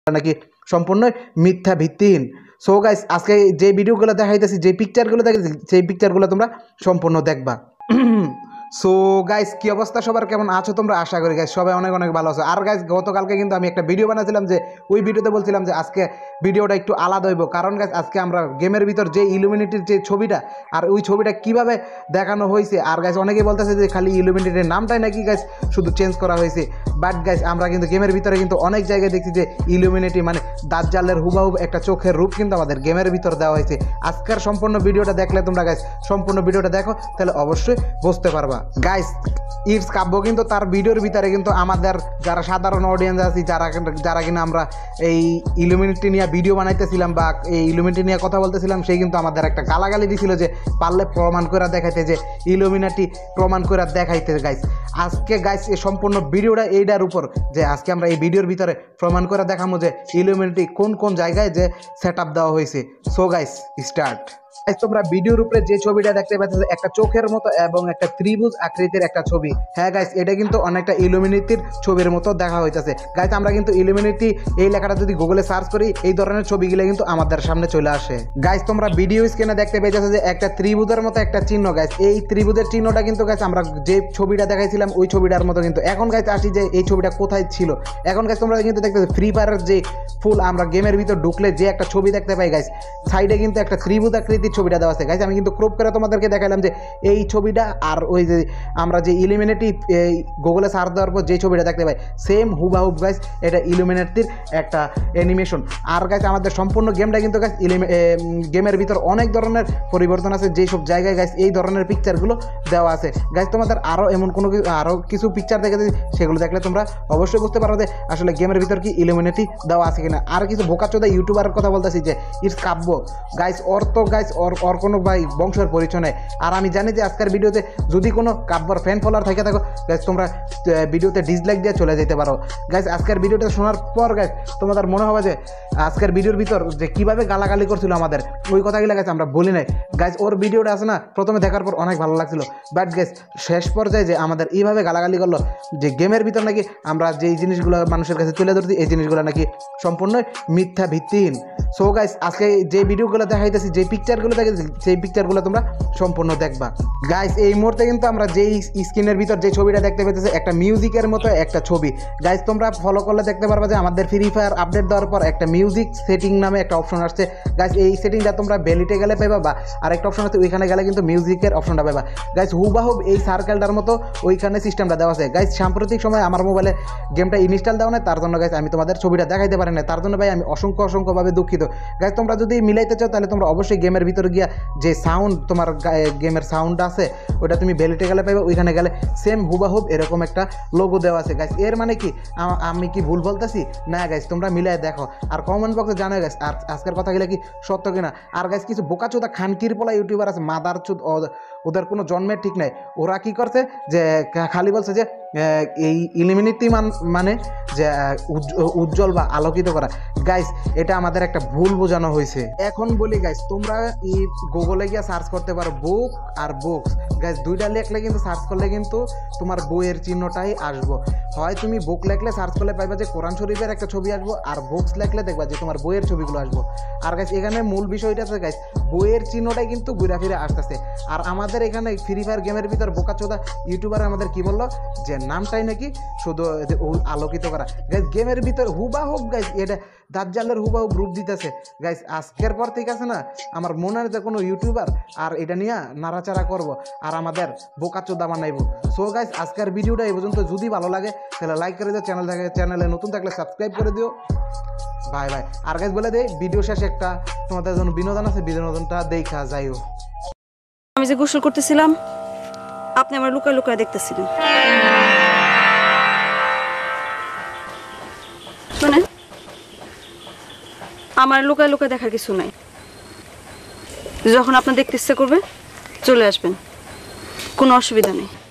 নাকি সম্পূর্ণ মিথ্যা ভিত্তিহীন। সো গাইস আজকে যে ভিডিওগুলো দেখাইতেছি, যে পিকচারগুলো দেখাইতেছি, সেই পিকচারগুলো তোমরা সম্পূর্ণ দেখবা। সো গাইস কি অবস্থা সবার, কেমন আছো তোমরা? আশা করি গাইস সবাই অনেক অনেক ভালো আছো। আর গাইস গতকালকে কিন্তু আমি একটা ভিডিও বানাইছিলাম, যে ওই ভিডিওতে বলছিলাম যে আজকে ভিডিওটা একটু আলাদা হইব, কারণ গাইস আজকে আমরা গেমের ভিতর যে ইলুমিনেটির যে ছবিটা আর ওই ছবিটা কিভাবে দেখানো হয়েছে, আর গাইস অনেকেই বলতেছে যে খালি ইলুমিনেটির নামটাই নাকি গাইস শুধু চেঞ্জ করা হয়েছে, বাট গাইস আমরা কিন্তু গেমের ভিতরে কিন্তু অনেক জায়গায় দেখছি যে ইলুমিনেটি মানে দাজ্জালের হুবাহুব একটা চোখের রূপ কিন্তু আমাদের গেমের ভিতর দেওয়া হয়েছে। আজকের সম্পূর্ণ ভিডিওটা দেখলে তোমরা গাইস সম্পূর্ণ ভিডিওটা দেখো, তাহলে অবশ্যই বুঝতে পারবা। গাইস ইটস কাব্য কিন্তু তার ভিডিওর ভিতরে কিন্তু আমাদের যারা সাধারণ অডিয়েন্স আছি, যারা কিনা আমরা এই ইলুমিনেটি নিয়ে ভিডিও বানাইতেছিলাম বা এই ইলুমিনেটি নিয়ে কথা বলতেছিলাম, সেই কিন্তু আমাদের একটা গালাগালি দিছিল যে পারলে প্রমাণ করে দেখাইতে, যে ইলুমিনেটি প্রমাণ করে দেখাইতে। গাইস আজকে গাইস এই সম্পূর্ণ ভিডিওটা এইটার উপর, যে আজকে আমরা এই ভিডিওর ভিতরে প্রমাণ করে দেখাবো যে ইলুমিনেটি কোন কোন জায়গায় যে সেট আপ দেওয়া হয়েছে। So guys start. তোমরা ভিডিওর উপরে যে ছবিটা দেখতে পাচ্ছ, একটা চোখের মতো এবং একটা ত্রিভুজ আকৃতির একটা ছবি। হ্যাঁ গাইস এটা কিন্তু অনেকটা ইলুমিনেটির ছবির মতো দেখা হইতেছে। গাইস আমরা কিন্তু ইলুমিনেটি এই লেখাটা যদি গুগলে সার্চ করি, এই ধরনের ছবিগুলো কিন্তু আমাদের সামনে চলে আসে। গাইস তোমরা ভিডিও স্ক্রিনে দেখতে পেয়েছো যে একটা ত্রিভুজের মতো একটা চিহ্ন। গাইস এই ত্রিভুজের চিহ্নটা কিন্তু গাইস আমরা যে ছবিটা দেখাইছিলাম ওই ছবিটার মতো কিন্তু। এখন গাইস আসি যে এই ছবিটা কোথায় ছিল। এখন গাইস তোমরা কিন্তু দেখতে ফ্রি ফায়ারের যে ফুল আমরা গেমের ভিতর ঢুকলে যে একটা ছবি দেখতে পাই, গাইস সাইডে কিন্তু একটা ত্রিভুজ আকৃতির ছবিটা দেওয়া আছে। গাইস আমি কিন্তু ক্রপ করে তোমাদেরকে দেখালাম যে এই ছবিটা আর ওই যে আমরা যে ইলুমিনেটি গুগলে সার্চ দেওয়ার পর যে ছবিটা দেখতে পাই, সেম হুবাহুব গাইস এটা ইলুমিনেটির একটা অ্যানিমেশন। আর গাইস আমাদের সম্পূর্ণ গেমটা কিন্তু গাইস গেমের ভিতর অনেক ধরনের পরিবর্তন আছে, যেই সব জায়গায় গাইস এই ধরনের পিকচারগুলো দেওয়া আছে। গাইস তোমাদের আরও এমন কোনো আরও কিছু পিকচার দেখে সেগুলো দেখলে তোমরা অবশ্যই বুঝতে পারো যে আসলে গেমের ভিতর কি ইলুমিনেটি দেওয়া আছে কিনা। আর কিছু বোকাচোদা ইউটিউবারের কথা বলতেছি যে ইটস কাব্য। গাইস ওর তো গাইস ওর কোনো ভাই বংশের পরিচয় নেই। আর আমি জানি যে আজকের ভিডিওতে যদি কোনো কাব্যর ফ্যান ফলোয়ার থেকে থাকো, গাইস তোমরা ভিডিওতে ডিসলাইক দিয়ে চলে যেতে পারো। গাইস আজকের ভিডিওটা শোনার পর গাইস তোমাদের মনে হবে যে আজকের ভিডিওর ভিতর যে কীভাবে গালাগালি করছিল আমাদের, ওই কথাগুলো গাইস আমরা বলি নাই। গাইস ওর ভিডিওটা আছে না, প্রথমে দেখার পর অনেক ভালো লাগছিল, বাট গাইস শেষ পর্যায়ে যে আমাদের এইভাবে গালাগালি করলো যে গেমের ভিতর নাকি আমরা যেই জিনিসগুলো মানুষের কাছে তুলে ধরছি, এই জিনিসগুলো নাকি সম্পূর্ণ মিথ্যা ভিত্তিহীন। সো গাইস আজকে যে ভিডিওগুলো দেখাইতেছি, যে পিকচারগুলো দেখাইতেছি, সেই পিকচারগুলো তোমরা সম্পূর্ণ দেখবা। গাইস এই মুহূর্তে কিন্তু আমরা যেই স্ক্রিনের ভিতর যে ছবিটা দেখতে পেতেছি, একটা মিউজিকের মতো একটা ছবি। গাইস তোমরা ফলো করলে দেখতে পারবা যে আমাদের ফ্রি ফায়ার আপডেট দেওয়ার পর একটা মিউজিক সেটিং নামে একটা অপশন আসছে। গাইস এই সেটিংটা তোমরা বেলিটে গেলে পাইবা, বা আরেকটা অপশন আছে ওইখানে গেলে কিন্তু মিউজিকের অপশনটা পাইবা। গাইস হুবাহুব এই সার্কেলটার মতো ওইখানে সিস্টেমটা দেওয়া আছে। গাইস সাম্প্রতিক সময় আমার মোবাইলে গেমটা ইনস্টল দেওয়া নেই, তার জন্য গাইস আমি তোমাদের ছবিটা দেখাইতে পারি না, তার জন্য ভাই আমি অসংখ্যভাবে দুঃখিত। গাইস তোমরা যদি মিলাইতে চাও তাহলে তোমরা অবশ্যই গেমের ভিতরে গিয়া যে সাউন্ড তোমার গেমের সাউন্ড আছে ওটা তুমি বেলিটে গেলে পাইবে, ওইখানে গেলে সেম হুবাহুব এরকম একটা লোগো দেওয়া আছে। গাইস এর মানে কি আমি কি ভুল বলতেছি না? গাইস তোমরা মিলাই দেখো আর কমেন্ট বক্সে জানাও গাইস আর আজকের কথাগুলো কি সত্য কিনা। আর গাইস কিছু বোকাচোদা খানকির পোলা ইউটিউবার আছে, মাদার চোদ, ওদের কোনো জন্মের ঠিক নাই। ওরা কি করছে যে খালি বলছে যে এই ইলুমিনেটি মানে যে উজ্জ্বল বা আলোকিত করা। গাইস এটা আমাদের একটা ভুল বোঝানো হয়েছে। এখন বলি গাইস তোমরা এই গুগলে গিয়ে সার্চ করতে পারো বুক আর বুকস। গাইস দুইটা লেখলে কিন্তু সার্চ করলে কিন্তু তোমার বইয়ের চিহ্নটাই আসবো। হয় তুমি বুক লেখলে সার্চ করলে পাইবা যে কোরআন শরীফের একটা ছবি আসবো, আর বুকস লেখলে দেখবা যে তোমার বইয়ের ছবিগুলো আসবো। আর গাইস এখানে মূল বিষয়টা আছে গাইস বইয়ের চিহ্নটাই কিন্তু ঘুরে ফিরে আসতেছে। আর আমাদের এখানে ফ্রি ফায়ার গেমের ভিতর বোকাচোদা ইউটিউবার আমাদের কি বললো যে নামটাই নাকি শুধু আলোকিত করা। গাইস গেমের ভিতর হুবাহুব গাইস এটা দাজ্জালের হুবাহুব রূপ দিতেছে। গাইস আজকের পর থেকে আছে না আমার মনে হয় যে কোনো ইউটিউবার আর এটা নিয়ে নাড়াচাড়া করব আর আমাদের বোকাচোদা বানাইব। সো গাইস আজকের ভিডিওটা এই পর্যন্ত। যদি ভালো লাগে তাহলে লাইক করে দিও, চ্যানেলে নতুন থাকলে সাবস্ক্রাইব করে দিও। Bye bye. আর গাইস বলে দেই ভিডিও শেষে একটা তোমাদের জন্য বিনোদন আছে, বিনোদনটা দেখা যাইও। আমি যে গোসল করতেছিলাম আপনি আমার লুকায় লুকায় দেখতেছিলেন। শুনেন আমার লুকায় লুকায় দেখার কিছু নাই। যখন আপনার দেখতে ইচ্ছা করবে চলে আসবেন, কোনো অসুবিধা নেই।